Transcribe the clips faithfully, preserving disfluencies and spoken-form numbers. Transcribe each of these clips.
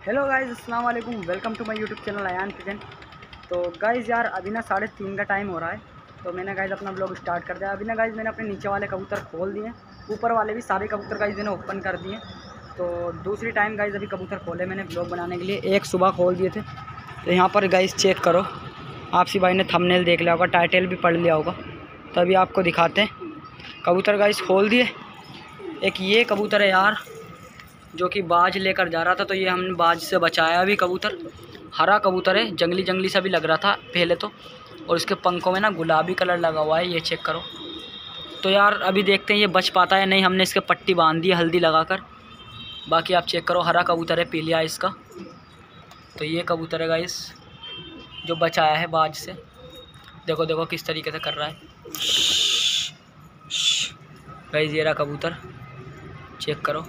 Hello guys, अस्सलाम वालेकुम। Welcome to my YouTube channel Ayaan pigeon. तो गाइज़ यार अभी ना साढ़े तीन का टाइम हो रहा है, तो मैंने गाइज़ अपना ब्लॉग स्टार्ट कर दिया। अभी ना गाइज़ मैंने अपने नीचे वाले कबूतर खोल दिए, ऊपर वाले भी सारे कबूतर गाइज़ मैंने ओपन कर दिए। तो दूसरी टाइम गाइज़ अभी कबूतर खोले मैंने ब्लॉग बनाने के लिए। एक सुबह खोल दिए थे, तो यहाँ पर गाइज़ चेक करो, आपसी भाई ने थंबनेल देख लिया होगा, टाइटल भी पढ़ लिया होगा। तो अभी आपको दिखाते हैं कबूतर गाइज़ खोल दिए। एक ये कबूतर है यार जो कि बाज लेकर जा रहा था, तो ये हमने बाज से बचाया। अभी कबूतर हरा कबूतर है, जंगली जंगली सा भी लग रहा था पहले तो, और इसके पंखों में ना गुलाबी कलर लगा हुआ है, ये चेक करो। तो यार अभी देखते हैं ये बच पाता है नहीं। हमने इसके पट्टी बांध दी है हल्दी लगाकर। बाकी आप चेक करो, हरा कबूतर है, पीलिया इसका। तो ये कबूतर है गाइस जो बचाया है बाज से। देखो देखो किस तरीके से कर रहा है गाइस, ये रहा कबूतर, चेक करो।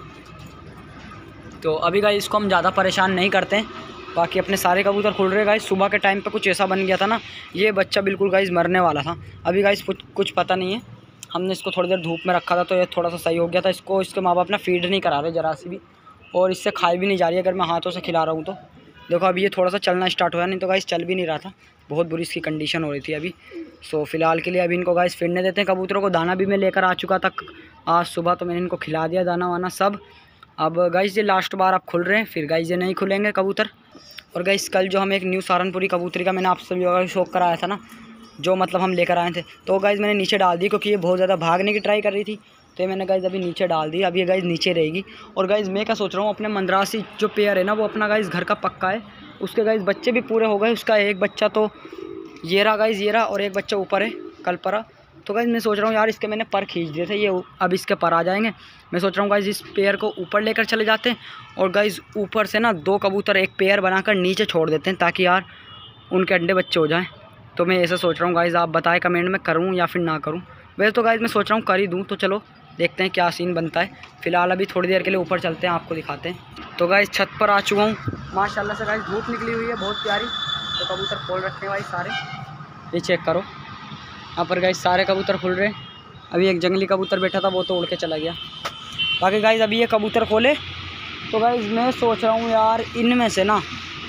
तो अभी गाइस इसको हम ज़्यादा परेशान नहीं करते हैं। बाकी अपने सारे कबूतर खुल रहे गाइस। सुबह के टाइम पे कुछ ऐसा बन गया था ना, ये बच्चा बिल्कुल गाइस मरने वाला था। अभी गाइस कुछ कुछ पता नहीं है, हमने इसको थोड़ी देर धूप में रखा था तो ये थोड़ा सा सही हो गया था। इसको इसके माँ बाप ना फीड नहीं करा रहे ज़रा सी भी, और इससे खाई भी नहीं जा रही है अगर मैं हाथों से खिला रहा हूँ तो। देखो अभी ये थोड़ा सा चलना स्टार्ट हुआ, नहीं तो गाइस चल भी नहीं रहा था, बहुत बुरी इसकी कंडीशन हो रही थी अभी। सो फिलहाल के लिए अभी इनको गाइस फिरने देते हैं कबूतरों को। दाना भी मैं लेकर आ चुका था आज सुबह, तो मैंने इनको खिला दिया दाना वाना सब। अब गाइस ये लास्ट बार आप खुल रहे हैं, फिर गाइस ये नहीं खुलेंगे कबूतर। और गाइस कल जो हम एक न्यू सहारनपुरी कबूतरी का मैंने आप सभी लोगों को शौक कराया था ना, जो मतलब हम लेकर आए थे, तो गाइस मैंने नीचे डाल दी क्योंकि ये बहुत ज़्यादा भागने की ट्राई कर रही थी। तो मैंने गाइस अभी नीचे डाल दी, अभी ये गाइस नीचे रहेगी। और गाइस मैं क्या सोच रहा हूँ, अपने मंदरासी जो पेयर है ना वो अपना गाइस घर का पक्का है, उसके गाइस बच्चे भी पूरे हो गए। उसका एक बच्चा तो ये रहा गाइस, ये रहा, और एक बच्चा ऊपर है कल परा। तो गाइस मैं सोच रहा हूँ यार इसके मैंने पर खींच दिए थे, ये अब इसके पर आ जाएंगे। मैं सोच रहा हूँ गाइस इस पेयर को ऊपर लेकर चले जाते हैं, और गाइस ऊपर से ना दो कबूतर एक पेयर बनाकर नीचे छोड़ देते हैं ताकि यार उनके अंडे बच्चे हो जाएं। तो मैं ऐसा सोच रहा हूँ गाइस, आप बताएं कमेंट में करूँ या फिर ना करूँ। वैसे तो गाइस मैं सोच रहा हूँ कर ही दूँ, तो चलो देखते हैं क्या सीन बनता है। फिलहाल अभी थोड़ी देर के लिए ऊपर चलते हैं, आपको दिखाते हैं। तो गाइस छत पर आ चुका हूँ, माशाल्लाह से गाइस धूप निकली हुई है बहुत प्यारी। तो कबूतर खोल रखे हैं भाई सारे, ये चेक करो। यहाँ पर गाइस सारे कबूतर खुल रहे हैं। अभी एक जंगली कबूतर बैठा था वो तो उड़ के चला गया। बाकी गाइस अभी ये कबूतर खोले, तो गाइस मैं सोच रहा हूँ यार इनमें से ना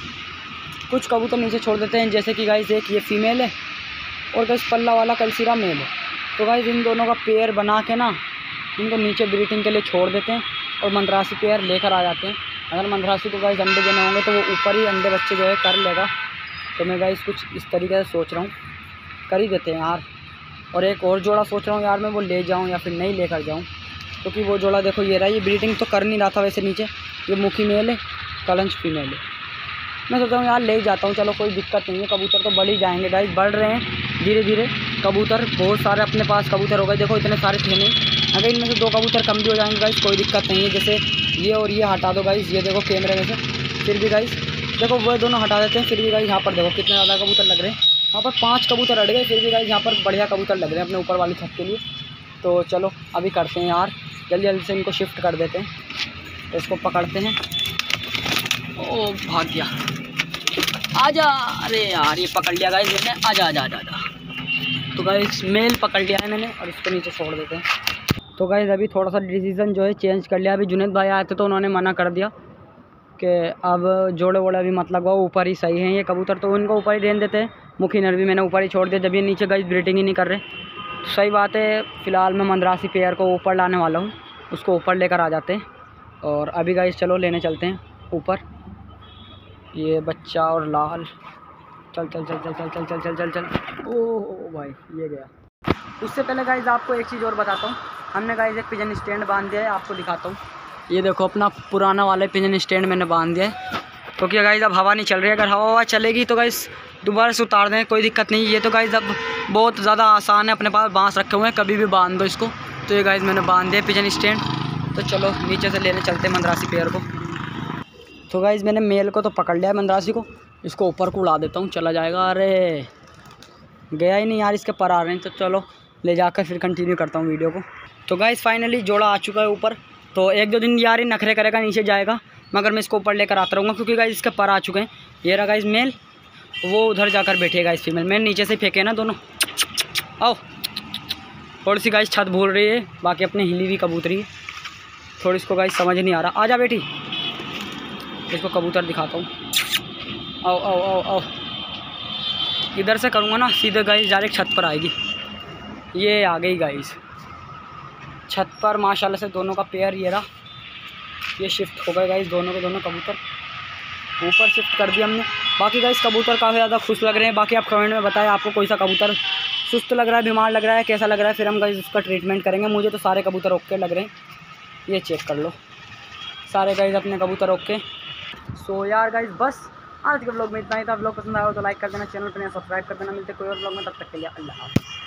कुछ कबूतर नीचे छोड़ देते हैं। जैसे कि गाइस एक ये फीमेल है और गाइस पल्ला वाला कलसीरा मेल है। तो गाइस इन दोनों का पेयर बना के ना इनको नीचे ब्रीडिंग के लिए छोड़ देते हैं, और मंदरासी पेयर लेकर आ जाते हैं। अगर मंदरासी को गाइस अंडे देने होंगे तो वो ऊपर ही अंडे बच्चे जो है कर लेगा। तो मैं गाइस कुछ इस तरीके से सोच रहा हूँ, कर ही देते हैं यार। और एक और जोड़ा सोच रहा हूँ यार मैं वो ले जाऊँ या फिर नहीं लेकर जाऊँ, क्योंकि तो वो जोड़ा देखो ये रहा, ये ब्रीडिंग तो कर नहीं रहा था वैसे नीचे। ये मुखी मेल है, कलंच फीमेल है। मैं सोच रहा हूँ यार ले जाता हूँ, चलो कोई दिक्कत नहीं है। कबूतर तो बढ़ ही जाएंगे गाइस, बढ़ रहे हैं धीरे धीरे कबूतर। बहुत सारे अपने पास कबूतर हो गए, देखो इतने सारे थे नहीं। अगर इनमें से दो कबूतर कम भी हो जाएंगे गाइस कोई दिक्कत नहीं है। जैसे ये और ये हटा दो गाइस, ये देखो कैमरे में से, फिर भी गाइस देखो वो दोनों हटा देते हैं, फिर भी गाइस यहाँ पर देखो कितने ज़्यादा कबूतर लग रहे हैं। यहाँ पर पांच कबूतर अड़ गए, फिर भी गाइस यहाँ पर बढ़िया कबूतर लग रहे हैं अपने ऊपर वाली छत के लिए। तो चलो अभी करते हैं यार, जल्दी जल्दी से इनको शिफ्ट कर देते हैं। तो इसको पकड़ते हैं। ओ भाग गया, आजा। अरे यार ये पकड़ लिया गाइस मैंने, आजा आजा आजा आजा। तो गाइस मेल पकड़ लिया है मैंने, और इसको नीचे छोड़ देते हैं। तो गाइस अभी थोड़ा सा डिसीज़न जो है चेंज कर लिया। अभी जुनेद भाई आए थे तो उन्होंने मना कर दिया कि अब जोड़े वोड़े अभी मत लगवाओ, ऊपर ही सही है ये कबूतर, तो उनको ऊपर ही रहने देते हैं। मुखी नर भी मैंने ऊपर ही छोड़ दिया, जब ये नीचे गाइस ब्रीडिंग ही नहीं कर रहे। तो सही बात है, फ़िलहाल मैं मंदरासी पेयर को ऊपर लाने वाला हूँ, उसको ऊपर लेकर आ जाते हैं। और अभी गाइस चलो लेने चलते हैं ऊपर। ये बच्चा और लाल, चल चल चल चल चल चल चल चल चल चल ओ भाई ये गया। उससे पहले गाइस आपको एक चीज़ और बताता हूँ, हमने गाइस एक पिजन स्टैंड बांध दिया है, आपको दिखाता हूँ। ये देखो अपना पुराना वाला पिजन स्टैंड मैंने बांध दिया है, क्योंकि गाइस अब हवा नहीं चल रही है। अगर हवा हवा चलेगी तो गाइस दोबारा से उतार दें, कोई दिक्कत नहीं। ये तो गाइस अब बहुत ज़्यादा आसान है, अपने पास बांस रखे हुए हैं, कभी भी बांध दो इसको। तो ये गाइस मैंने बांध दिया पिजन स्टैंड। तो चलो नीचे से लेने चलते हैं मंदरासी पेयर को। तो गाइस मैंने मेल को तो पकड़ लिया है मंदरासी को, इसको ऊपर को उड़ा देता हूँ, चला जाएगा। अरे गया ही नहीं यार, इसके पर आ रहे हैं। तो चलो ले जाकर फिर कंटिन्यू करता हूँ वीडियो को। तो गाइस फाइनली जोड़ा आ चुका है ऊपर। तो एक दो दिन यार ही नखरे करेगा, नीचे जाएगा, मगर मैं इसको ऊपर लेकर आता रहूँगा क्योंकि गाइस इसके पर आ चुके हैं। ये रहा गाइस मेल, वो उधर जाकर बैठेगा इस फीमेल। मैंने नीचे से फेंके ना दोनों। आओ, थोड़ी सी गाइस छत भूल रही है, बाकी अपने हिली हुई कबूतरी है। थोड़ी इसको गाइस समझ नहीं आ रहा। आजा बेटी, इसको कबूतर दिखाता हूँ। आओ आओ आओ आओ, इधर से करूँगा ना सीधे गाइस डायरेक्ट छत पर आएगी। ये आ गई गाइस छत पर माशाल्लाह से, दोनों का पेयर ये रहा, ये शिफ्ट हो गए गाइस, दोनों के दोनों कबूतर ऊपर शिफ्ट कर दिया हमने। बाकी गाइस कबूतर काफ़ी ज़्यादा खुश लग रहे हैं। बाकी आप कमेंट में बताएं आपको कोई सा कबूतर सुस्त लग रहा है, बीमार लग रहा है, कैसा लग रहा है, फिर हम गाइस उसका ट्रीटमेंट करेंगे। मुझे तो सारे कबूतर ओके लग रहे हैं, ये चेक कर लो, सारे गाइस अपने कबूतर ओके। सो यार गाइस बस आज के व्लॉग में इतना ही था। व्लॉग पसंद आया हो तो लाइक कर देना, चैनल पर सब्सक्राइब कर देना। मिलते कोई और व्लॉग में, तब तक के लिए अल्लाह हाफ़िज़।